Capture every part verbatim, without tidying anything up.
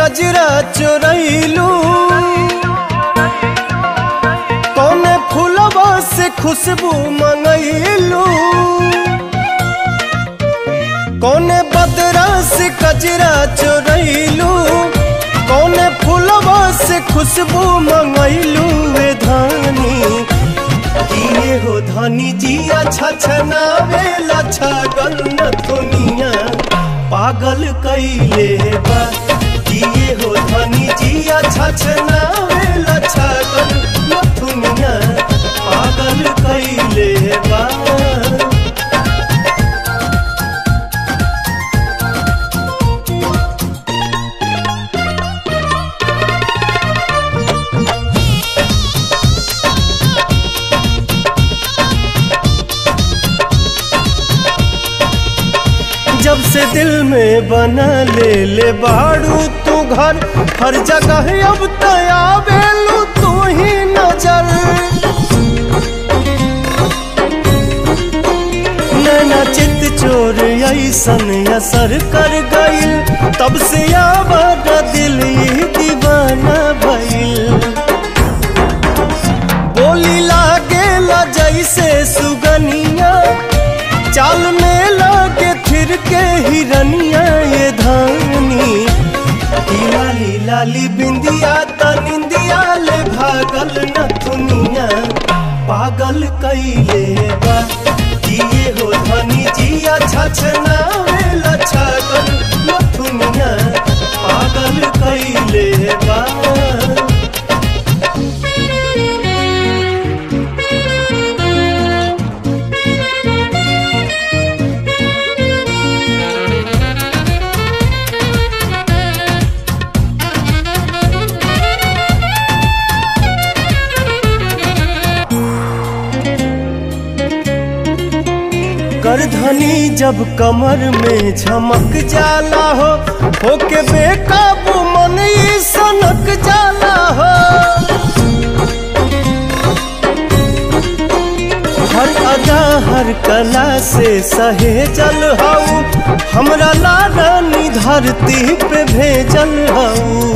कजरा चोरैलू, कौने फूलवा से खुशबू मंगैलू, कौने बदरा से कजरा चोरैलू, कौने फूलवा से खुशबू मंगैलू। वे धानी किए हो धानी जिया छछनावेला छगन नथुनिया पागल कैले बा। किए हो धानी जिया छछनावेला छगन नथुनिया पागल कैले बा। जब से दिल में बना ले ले बाड़ू तू घर, हर जगह अब तया बेलू तू ही नजर। नैना चित चोर ऐसन असर कर गइल, तब से आवारा दिल ये दीवाना भइल। बोली लागेला जैसे सुगनिया, चाल में लागे फिर के हिरनिया। ये धानी लाली लाली बिंदिया तनिंदिया ले भागल नथुनिया पागल कैले बा। किए हो धानी जिया छछनावेला छगन नथुनिया पागल कैले बा। करधनी जब कमर में झमक जाला हो, होके बेकाबू मन ही सनक जाला हो। हर अदा हर कला से सहेजल हऊ, हमरा लारानी धरती पे भेजल हऊ।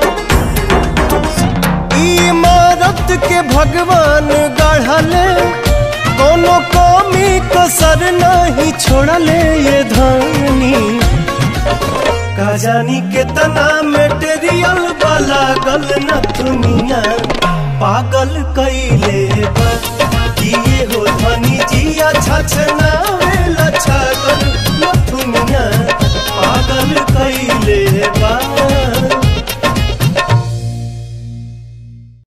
इमारत के भगवान गढ़ले, कोनो कमी कसर नहीं छोड़ले। ये धानी का जानी कितना मेटेरियल वाला गल नथुनिया पागल कैले बा। किए हो धानी जिया छछना